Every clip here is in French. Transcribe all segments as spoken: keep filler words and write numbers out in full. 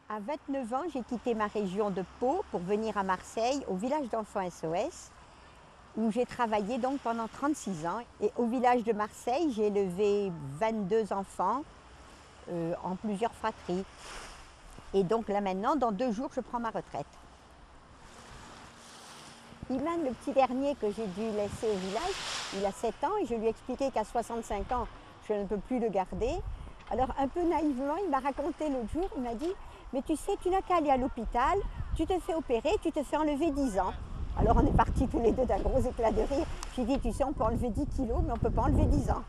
À vingt-neuf ans, j'ai quitté ma région de Pau pour venir à Marseille, au village d'enfants S O S, où j'ai travaillé donc pendant trente-six ans. Et au village de Marseille, j'ai élevé vingt-deux enfants euh, en plusieurs fratries. Et donc là maintenant, dans deux jours, je prends ma retraite. Iman, le petit dernier que j'ai dû laisser au village, il a sept ans et je lui ai expliqué qu'à soixante-cinq ans, je ne peux plus le garder. Alors un peu naïvement, il m'a raconté l'autre jour, il m'a dit « Mais tu sais, tu n'as qu'à aller à l'hôpital, tu te fais opérer, tu te fais enlever dix ans. » Alors on est partis tous les deux d'un gros éclat de rire. J'ai dit « Tu sais, on peut enlever dix kilos, mais on ne peut pas enlever dix ans. »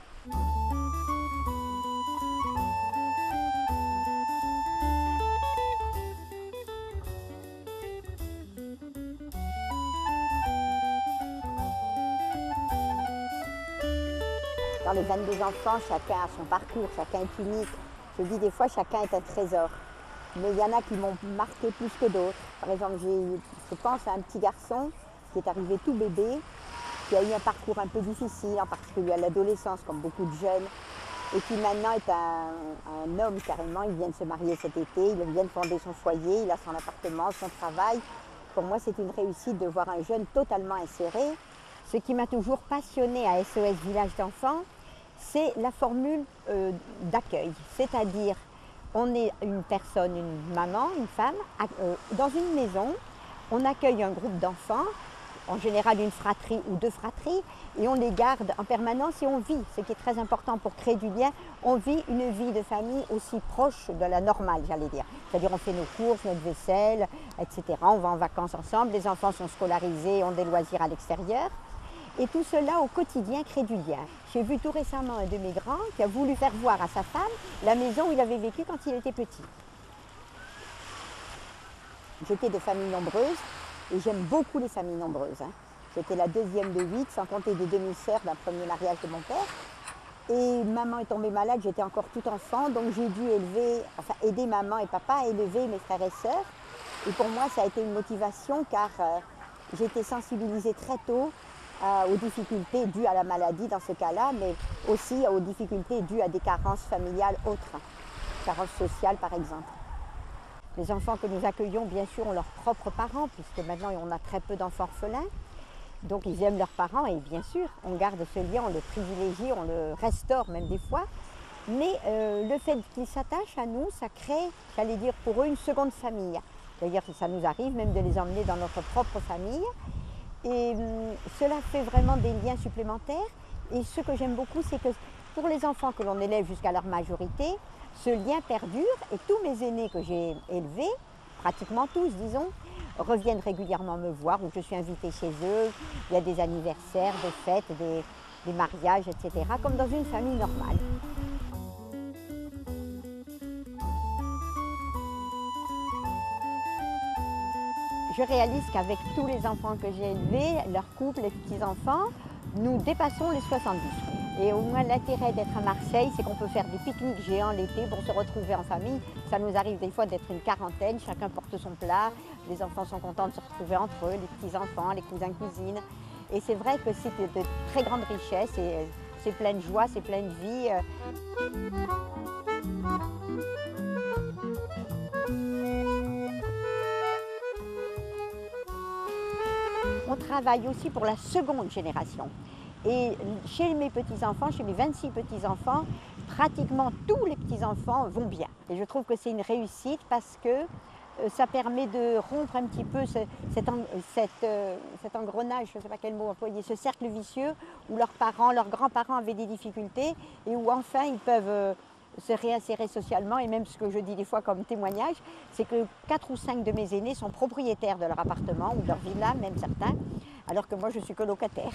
Dans les vingt-deux enfants, chacun a son parcours, chacun est unique. Je dis des fois, chacun est un trésor. Mais il y en a qui m'ont marqué plus que d'autres. Par exemple, je pense à un petit garçon qui est arrivé tout bébé, qui a eu un parcours un peu difficile, en particulier à l'adolescence, comme beaucoup de jeunes, et qui maintenant est un, un homme carrément. Il vient de se marier cet été, il vient de fonder son foyer, il a son appartement, son travail. Pour moi, c'est une réussite de voir un jeune totalement inséré. Ce qui m'a toujours passionné à S O S Village d'enfants, c'est la formule euh, d'accueil. C'est-à-dire, on est une personne, une maman, une femme, euh, dans une maison, on accueille un groupe d'enfants, en général une fratrie ou deux fratries, et on les garde en permanence et on vit, ce qui est très important pour créer du lien, on vit une vie de famille aussi proche de la normale, j'allais dire. C'est-à-dire on fait nos courses, notre vaisselle, et cetera. On va en vacances ensemble, les enfants sont scolarisés, ont des loisirs à l'extérieur. Et tout cela au quotidien crée du lien. J'ai vu tout récemment un de mes grands qui a voulu faire voir à sa femme la maison où il avait vécu quand il était petit. J'étais de famille nombreuse et j'aime beaucoup les familles nombreuses. Hein. J'étais la deuxième de huit, sans compter des demi-sœurs d'un premier mariage de mon père. Et maman est tombée malade, j'étais encore tout enfant, donc j'ai dû élever, enfin aider maman et papa à élever mes frères et sœurs. Et pour moi, ça a été une motivation car euh, j'ai été sensibilisée très tôt Euh, aux difficultés dues à la maladie dans ce cas-là, mais aussi aux difficultés dues à des carences familiales autres, carences sociales par exemple. Les enfants que nous accueillons, bien sûr, ont leurs propres parents, puisque maintenant on a très peu d'enfants orphelins, donc ils aiment leurs parents et bien sûr, on garde ce lien, on le privilégie, on le restaure même des fois, mais euh, le fait qu'ils s'attachent à nous, ça crée, j'allais dire pour eux, une seconde famille. D'ailleurs, ça nous arrive même de les emmener dans notre propre famille. Et euh, cela fait vraiment des liens supplémentaires. Et ce que j'aime beaucoup, c'est que pour les enfants que l'on élève jusqu'à leur majorité, ce lien perdure et tous mes aînés que j'ai élevés, pratiquement tous disons, reviennent régulièrement me voir où je suis invitée chez eux. Il y a des anniversaires, des fêtes, des, des mariages, et cetera, comme dans une famille normale. Je réalise qu'avec tous les enfants que j'ai élevés, leurs couples, les petits-enfants, nous dépassons les soixante-dix. Et au moins l'intérêt d'être à Marseille, c'est qu'on peut faire des pique-niques géants l'été pour se retrouver en famille. Ça nous arrive des fois d'être une quarantaine, chacun porte son plat, les enfants sont contents de se retrouver entre eux, les petits-enfants, les cousins-cousines. Et c'est vrai que c'est de très grandes richesses et c'est plein de joie, c'est plein de vie. On travaille aussi pour la seconde génération. Et chez mes petits-enfants, chez mes vingt-six petits-enfants, pratiquement tous les petits-enfants vont bien. Et je trouve que c'est une réussite parce que euh, ça permet de rompre un petit peu ce, cet, en, cet, euh, cet engrenage, je ne sais pas quel mot employer, ce cercle vicieux où leurs parents, leurs grands-parents avaient des difficultés et où enfin ils peuvent euh, se réinsérer socialement. Et même ce que je dis des fois comme témoignage, c'est que quatre ou cinq de mes aînés sont propriétaires de leur appartement ou de leur villa, même certains, alors que moi je suis que locataire.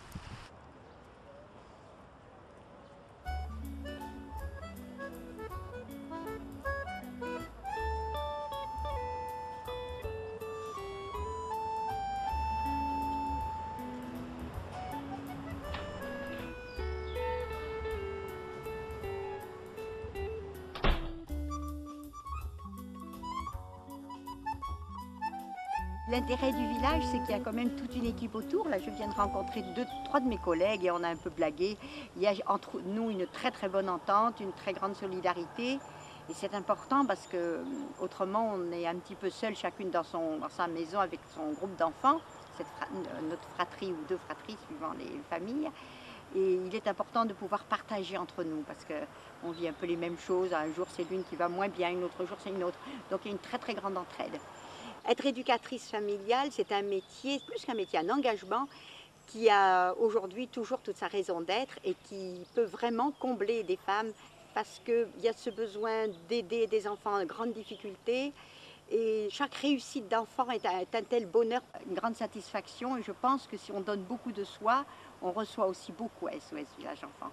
L'intérêt du village, c'est qu'il y a quand même toute une équipe autour. Là, je viens de rencontrer deux, trois de mes collègues et on a un peu blagué. Il y a entre nous une très très bonne entente, une très grande solidarité. Et c'est important parce que autrement on est un petit peu seul, chacune dans, son, dans sa maison avec son groupe d'enfants, fra notre fratrie ou deux fratries suivant les familles. Et il est important de pouvoir partager entre nous parce qu'on vit un peu les mêmes choses. Un jour c'est l'une qui va moins bien, un autre jour c'est une autre. Donc il y a une très très grande entraide. Être éducatrice familiale, c'est un métier, plus qu'un métier, un engagement qui a aujourd'hui toujours toute sa raison d'être et qui peut vraiment combler des femmes parce qu'il y a ce besoin d'aider des enfants en grande difficulté. Et chaque réussite d'enfant est, est un tel bonheur, une grande satisfaction. Et je pense que si on donne beaucoup de soi, on reçoit aussi beaucoup à S O S Village Enfants.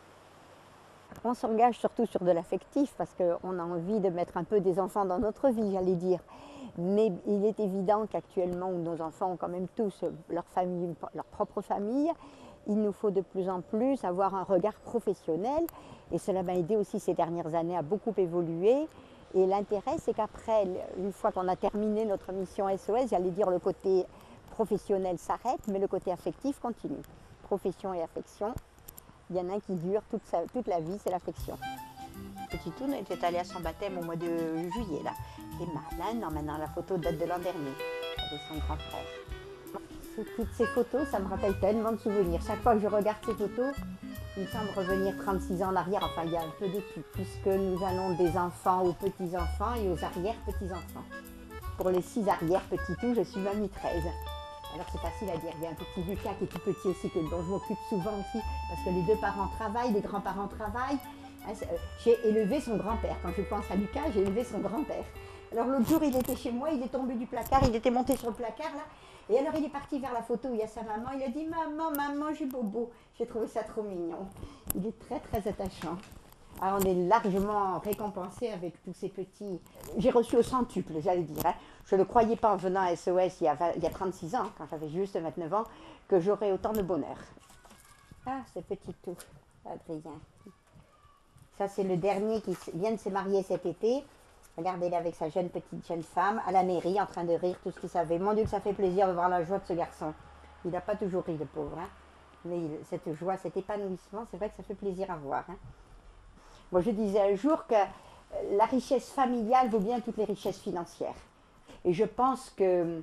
On s'engage surtout sur de l'affectif parce qu'on a envie de mettre un peu des enfants dans notre vie, j'allais dire. Mais il est évident qu'actuellement, où nos enfants ont quand même tous leur famille, leur propre famille, il nous faut de plus en plus avoir un regard professionnel. Et cela m'a aidé aussi ces dernières années à beaucoup évoluer. Et l'intérêt, c'est qu'après, une fois qu'on a terminé notre mission S O S, j'allais dire le côté professionnel s'arrête, mais le côté affectif continue. Profession et affection, il y en a un qui dure toute, sa, toute la vie, c'est l'affection. Petit Toune était allé à son baptême au mois de juillet, là. Et malin, non, maintenant la photo date de l'an dernier, avec son grand frère. Toutes ces photos, ça me rappelle tellement de souvenirs. Chaque fois que je regarde ces photos, il me semble revenir trente-six ans en arrière. Enfin, il y a un peu de tout, puisque nous allons des enfants aux petits-enfants et aux arrière-petits-enfants. Pour les six arrière-petits-tout, je suis mamie treize. Alors c'est facile à dire, il y a un petit Lucas qui est tout petit aussi, que, dont je m'occupe souvent aussi, parce que les deux parents travaillent, les grands-parents travaillent. J'ai élevé son grand-père. Quand je pense à Lucas, j'ai élevé son grand-père. Alors l'autre jour, il était chez moi, il est tombé du placard, il était monté sur le placard là. Et alors il est parti vers la photo où il y a sa maman, il a dit « Maman, maman, j'ai bobo ». J'ai trouvé ça trop mignon. Il est très très attachant. Alors on est largement récompensé avec tous ces petits... J'ai reçu au centuple, j'allais dire. Hein. Je ne croyais pas en venant à S O S il y a, vingt, il y a trente-six ans, quand j'avais juste vingt-neuf ans, que j'aurais autant de bonheur. Ah, ce petit tout, Adrien. Ça, c'est le dernier qui vient de se marier cet été. Regardez-le avec sa jeune petite jeune femme à la mairie, en train de rire tout ce qu'il savait. Mon Dieu, que ça fait plaisir de voir la joie de ce garçon. Il n'a pas toujours ri, le pauvre. Hein. Mais il, cette joie, cet épanouissement, c'est vrai que ça fait plaisir à voir. Hein. Moi, je disais un jour que la richesse familiale vaut bien toutes les richesses financières. Et je pense que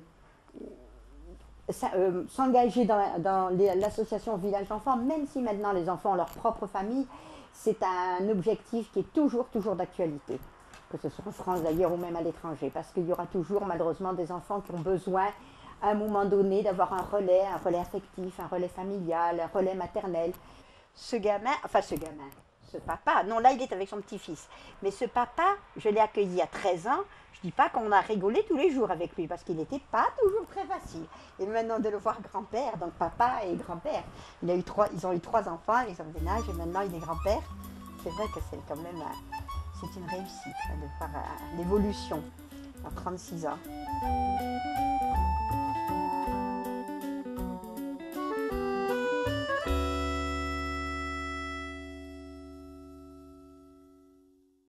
euh, s'engager dans, dans l'association Village Enfants, même si maintenant les enfants ont leur propre famille, c'est un objectif qui est toujours, toujours d'actualité. Que ce soit en France d'ailleurs ou même à l'étranger. Parce qu'il y aura toujours malheureusement des enfants qui ont besoin, à un moment donné, d'avoir un relais, un relais affectif, un relais familial, un relais maternel. Ce gamin, enfin ce gamin, ce papa, non là il est avec son petit-fils, mais ce papa, je l'ai accueilli à treize ans, je ne dis pas qu'on a rigolé tous les jours avec lui, parce qu'il n'était pas toujours très facile. Et maintenant de le voir grand-père, donc papa et grand-père, il a eu trois, ils ont eu trois enfants, ils ont des âges et maintenant il est grand-père, c'est vrai que c'est quand même, c'est une réussite hein, de voir euh, l'évolution en trente-six ans.